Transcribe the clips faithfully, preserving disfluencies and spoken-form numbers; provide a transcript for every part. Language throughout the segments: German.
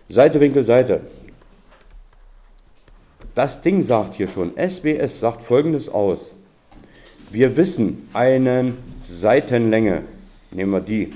Seite, Winkel, Seite. Das Ding sagt hier schon, S B S sagt Folgendes aus. Wir wissen eine Seitenlänge, nehmen wir die.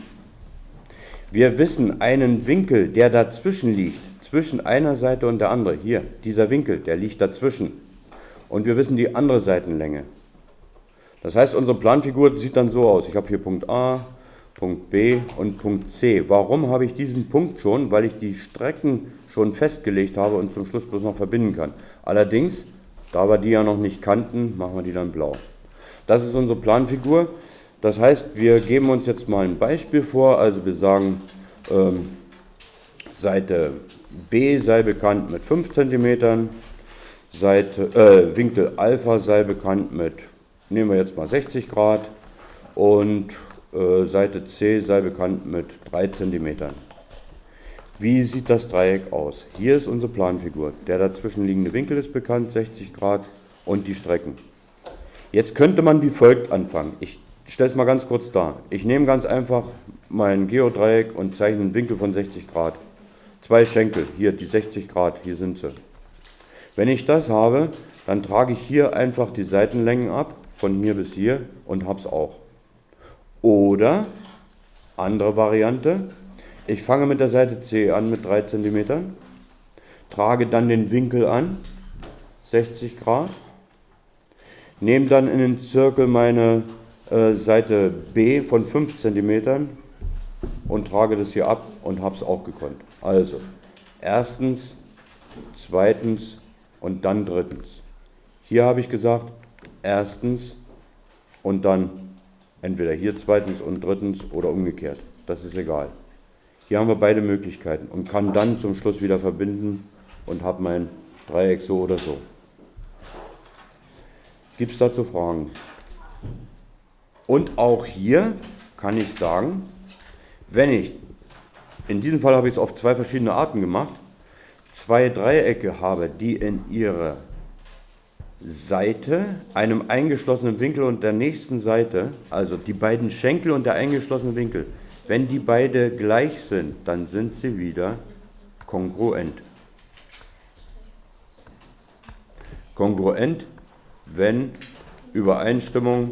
Wir wissen einen Winkel, der dazwischen liegt, zwischen einer Seite und der anderen. Hier, dieser Winkel, der liegt dazwischen. Und wir wissen die andere Seitenlänge. Das heißt, unsere Planfigur sieht dann so aus. Ich habe hier Punkt A, Punkt B und Punkt C. Warum habe ich diesen Punkt schon? Weil ich die Strecken schon festgelegt habe und zum Schluss bloß noch verbinden kann. Allerdings, da wir die ja noch nicht kannten, machen wir die dann blau. Das ist unsere Planfigur. Das heißt, wir geben uns jetzt mal ein Beispiel vor. Also wir sagen, ähm, Seite B sei bekannt mit fünf Zentimetern, Seite, äh, Winkel Alpha sei bekannt mit, nehmen wir jetzt mal sechzig Grad und äh, Seite C sei bekannt mit drei Zentimetern. Wie sieht das Dreieck aus? Hier ist unsere Planfigur. Der dazwischen liegende Winkel ist bekannt, sechzig Grad und die Strecken. Jetzt könnte man wie folgt anfangen. Ich stelle es mal ganz kurz dar. Ich nehme ganz einfach mein Geodreieck und zeichne einen Winkel von sechzig Grad. Zwei Schenkel, hier die sechzig Grad, hier sind sie. Wenn ich das habe, dann trage ich hier einfach die Seitenlängen ab, von hier bis hier und habe es auch. Oder, andere Variante, ich fange mit der Seite C an mit drei Zentimetern, trage dann den Winkel an, sechzig Grad, nehme dann in den Zirkel meine äh, Seite B von fünf Zentimetern und trage das hier ab und habe es auch gekonnt. Also, erstens, zweitens und dann drittens. Hier habe ich gesagt, erstens und dann entweder hier zweitens und drittens oder umgekehrt. Das ist egal. Hier haben wir beide Möglichkeiten und kann dann zum Schluss wieder verbinden und habe mein Dreieck so oder so. Gibt es dazu Fragen? Und auch hier kann ich sagen, wenn ich, in diesem Fall habe ich es auf zwei verschiedene Arten gemacht, zwei Dreiecke habe, die in ihrer Seite, einem eingeschlossenen Winkel und der nächsten Seite, also die beiden Schenkel und der eingeschlossene Winkel, wenn die beide gleich sind, dann sind sie wieder kongruent. Kongruent, wenn Übereinstimmung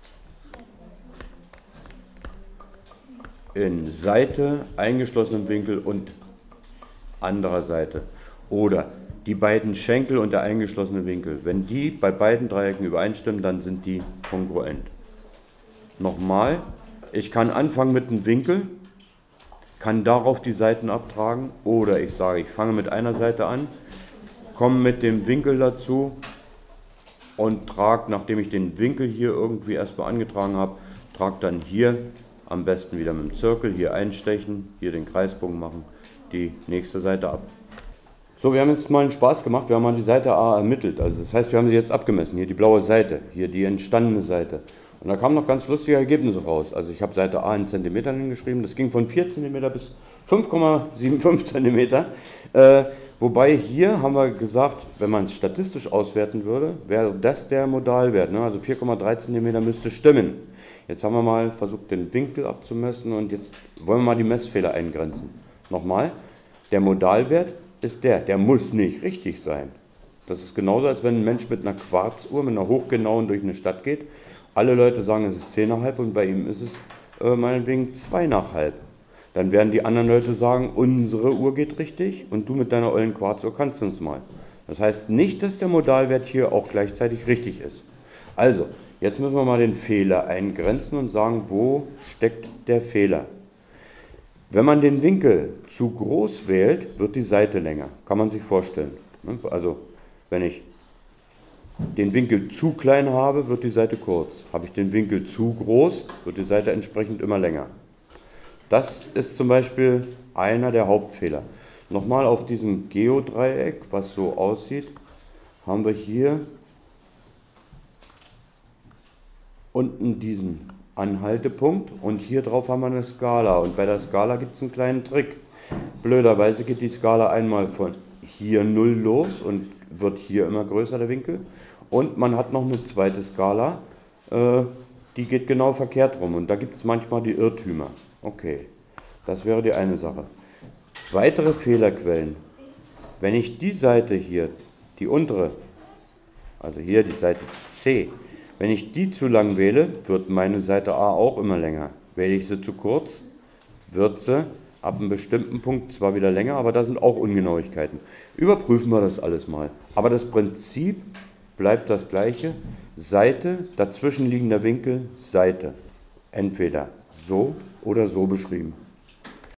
in Seite, eingeschlossenem Winkel und anderer Seite. Oder die beiden Schenkel und der eingeschlossene Winkel. Wenn die bei beiden Dreiecken übereinstimmen, dann sind die kongruent. Nochmal, ich kann anfangen mit einem Winkel, kann darauf die Seiten abtragen, oder ich sage, ich fange mit einer Seite an, komme mit dem Winkel dazu und trage, nachdem ich den Winkel hier irgendwie erstmal angetragen habe, trage dann hier am besten wieder mit dem Zirkel, hier einstechen, hier den Kreisbogen machen, die nächste Seite ab. So, wir haben jetzt mal einen Spaß gemacht, wir haben mal die Seite A ermittelt, also das heißt, wir haben sie jetzt abgemessen, hier die blaue Seite, hier die entstandene Seite. Und da kamen noch ganz lustige Ergebnisse raus. Also ich habe Seite A in Zentimetern hingeschrieben, das ging von vier Zentimeter bis fünf Komma fünfundsiebzig Zentimeter. Äh, wobei hier haben wir gesagt, wenn man es statistisch auswerten würde, wäre das der Modalwert. Ne? Also vier Komma drei Zentimeter müsste stimmen. Jetzt haben wir mal versucht, den Winkel abzumessen und jetzt wollen wir mal die Messfehler eingrenzen. Nochmal, der Modalwert ist der, der muss nicht richtig sein. Das ist genauso, als wenn ein Mensch mit einer Quarzuhr, mit einer hochgenauen durch eine Stadt geht. Alle Leute sagen, es ist zehn nach halb und bei ihm ist es äh, meinetwegen zwei nach halb. Dann werden die anderen Leute sagen, unsere Uhr geht richtig und du mit deiner ollen Quarzuhr kannst uns mal. Das heißt nicht, dass der Modalwert hier auch gleichzeitig richtig ist. Also, jetzt müssen wir mal den Fehler eingrenzen und sagen, wo steckt der Fehler. Wenn man den Winkel zu groß wählt, wird die Seite länger. Kann man sich vorstellen. Also, wenn ich den Winkel zu klein habe, wird die Seite kurz. Habe ich den Winkel zu groß, wird die Seite entsprechend immer länger. Das ist zum Beispiel einer der Hauptfehler. Nochmal auf diesem Geodreieck, was so aussieht, haben wir hier unten diesen Anhaltepunkt und hier drauf haben wir eine Skala. Und bei der Skala gibt es einen kleinen Trick. Blöderweise geht die Skala einmal von hier null los und wird hier immer größer, der Winkel. Und man hat noch eine zweite Skala, äh, die geht genau verkehrt rum. Und da gibt es manchmal die Irrtümer. Okay, das wäre die eine Sache. Weitere Fehlerquellen. Wenn ich die Seite hier, die untere, also hier die Seite C, wenn ich die zu lang wähle, wird meine Seite A auch immer länger. Wähle ich sie zu kurz, wird sie ab einem bestimmten Punkt zwar wieder länger, aber da sind auch Ungenauigkeiten. Überprüfen wir das alles mal. Aber das Prinzip bleibt das gleiche. Seite, dazwischen liegender Winkel, Seite. Entweder so oder so beschrieben.